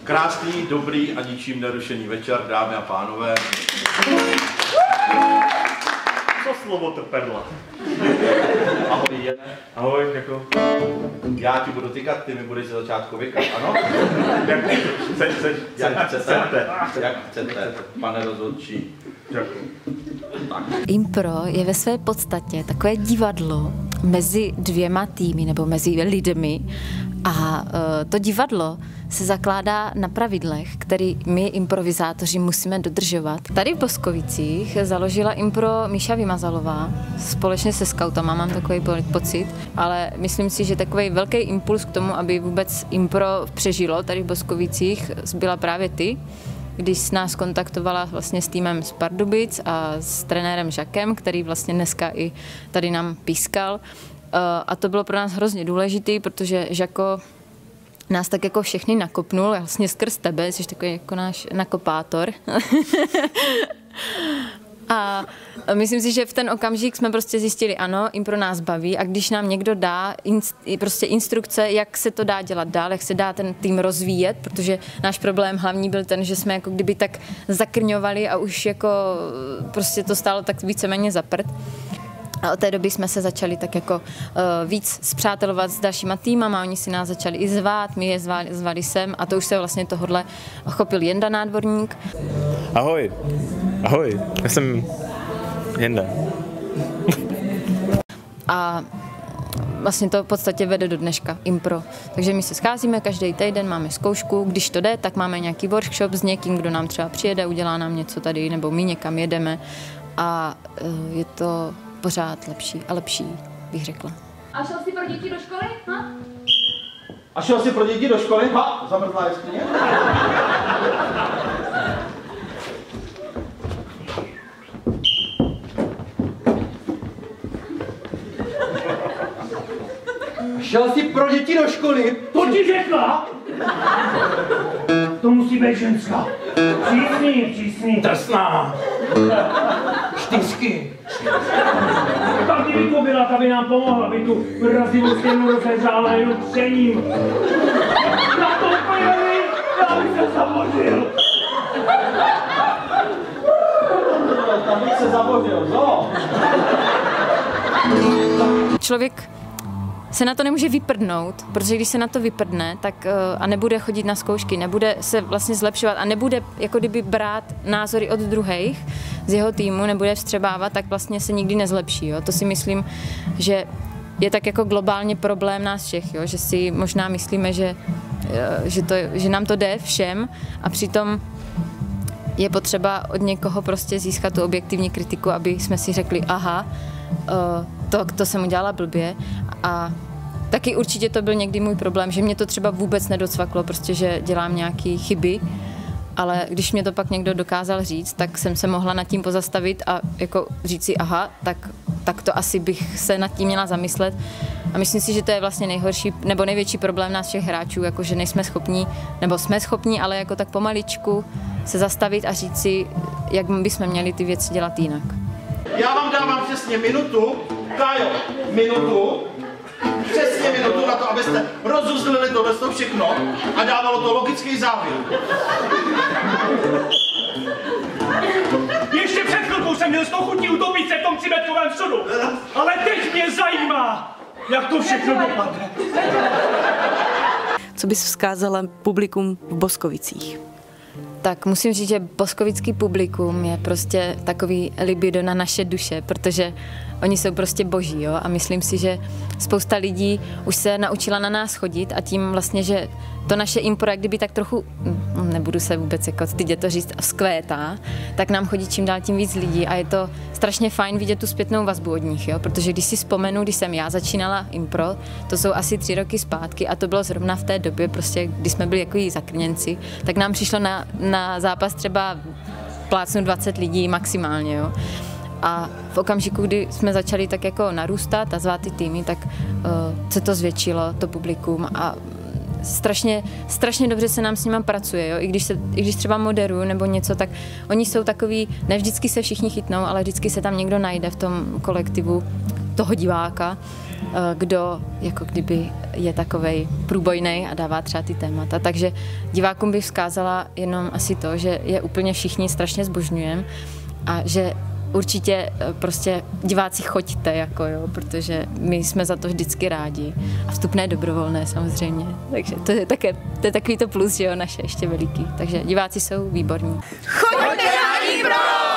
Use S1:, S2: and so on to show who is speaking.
S1: Krásný, dobrý a ničím nerušený večer, dámy a pánové. Co slovo to perla? Ahoj, Jene.
S2: Ahoj, jako.
S1: Já ti budu tykat, ty mi budeš ze začátku vykat, ano?
S2: Jak chcete.
S1: Jak chcete, pane rozhodčí.
S3: Impro je ve své podstatě takové divadlo mezi dvěma týmy nebo mezi lidmi a to divadlo se zakládá na pravidlech, který my improvizátoři musíme dodržovat. Tady v Boskovicích založila impro Míša Vymazalová společně se skautama, mám takový pocit, ale myslím si, že takový velký impuls k tomu, aby vůbec impro přežilo tady v Boskovicích, byla právě ty, když nás kontaktovala vlastně s týmem z Pardubic a s trenérem Žakem, který vlastně dneska i tady nám pískal. A to bylo pro nás hrozně důležitý, protože Žako nás tak jako všechny nakopnul, vlastně skrz tebe, jsi takový jako náš nakopátor. A myslím si, že v ten okamžik jsme prostě zjistili, ano, impro nás baví a když nám někdo dá prostě instrukce, jak se to dá dělat dál, jak se dá ten tým rozvíjet, protože náš problém hlavní byl ten, že jsme jako kdyby tak zakrňovali a už jako prostě to stálo tak víceméně za prd. A od té doby jsme se začali tak jako víc spřátelovat s dalšíma týmama, oni si nás začali i zvát, my je zvali sem a to už se vlastně tohodle chopil Jenda Nádvorník.
S2: Ahoj, ahoj, já jsem Jenda.
S3: A vlastně to v podstatě vede do dneška, impro. Takže my se scházíme každý týden, máme zkoušku, když to jde, tak máme nějaký workshop s někým, kdo nám třeba přijede, udělá nám něco tady, nebo my někam jedeme a je to pořád lepší a lepší, bych řekla.
S4: A šel jsi pro děti do školy? Ha?
S1: A šel jsi pro děti do školy? Ha, zamrzlá jeskyně.
S5: Šel jsi pro děti do školy?
S6: To ti řekla? To musí být ženská. Přísný.
S5: Drsná. Čtyřky.
S6: Tak kdyby to byla, ta by nám pomohla, aby tu mrazivou stěnu rozehřála jenom třením. Na to pojeli, já bych se zamořil.
S1: Tam bych se zamořil, no.
S3: Člověk se na to nemůže vyprdnout, protože když se na to vyprdne, tak a nebude chodit na zkoušky, nebude se vlastně zlepšovat a nebude jako kdyby brát názory od druhých z jeho týmu, nebude vstřebávat, tak vlastně se nikdy nezlepší. Jo? To si myslím, že je tak jako globálně problém nás všech, jo? Že si možná myslíme, že nám to jde všem a přitom je potřeba od někoho prostě získat tu objektivní kritiku, aby jsme si řekli, aha, to jsem udělala blbě a taky určitě to byl někdy můj problém, že mě to třeba vůbec nedocvaklo, prostě, že dělám nějaké chyby, ale když mě to pak někdo dokázal říct, tak jsem se mohla nad tím pozastavit a jako říct si, aha, tak to asi bych se nad tím měla zamyslet. A myslím si, že to je vlastně nejhorší nebo největší problém nás všech hráčů, jako že nejsme schopní, nebo jsme schopní, ale jako tak pomaličku se zastavit a říct si, jak bychom měli ty věci dělat jinak.
S1: Já vám dávám přesně minutu, Kájo, minutu, přesně minutu na to, abyste rozuzlili tohle všechno a dávalo to logický závěr.
S6: Ještě před chvilkou jsem měl z toho chutí utopit se v tom cimetkovém sudu. Ale teď mě zajímá, jak to všechno dopadne.
S7: Co bys vzkázala publikum v Boskovicích?
S3: Tak musím říct, že boskovický publikum je prostě takový libido na naše duše, protože oni jsou prostě boží, jo? A myslím si, že spousta lidí už se naučila na nás chodit a tím vlastně, že to naše impro, jak kdyby tak trochu, nebudu se vůbec jako stydět to říct, vzkvétá, tak nám chodí čím dál tím víc lidí a je to strašně fajn vidět tu zpětnou vazbu od nich, jo? Protože když si vzpomenu, když jsem já začínala impro, to jsou asi 3 roky zpátky a to bylo zrovna v té době, prostě, kdy jsme byli jako zakrněnci, tak nám přišlo na zápas třeba plácnu 20 lidí maximálně, jo? A v okamžiku, kdy jsme začali tak jako narůstat a zvát ty týmy, tak se to zvětšilo, to publikum a strašně dobře se nám s nimi pracuje, jo? I když třeba moderuju nebo něco, tak oni jsou takový, ne vždycky se všichni chytnou, ale vždycky se tam někdo najde v tom kolektivu, toho diváka, kdo jako kdyby je takovej průbojnej a dává třeba ty témata. Takže divákům bych vzkázala jenom asi to, že je úplně všichni strašně zbožňujeme a že určitě prostě diváci choďte, jako jo, protože my jsme za to vždycky rádi. A vstupné dobrovolné samozřejmě. Takže to je takový to plus, že jo, naše ještě veliký. Takže diváci jsou výborní.
S8: Choďte na impro!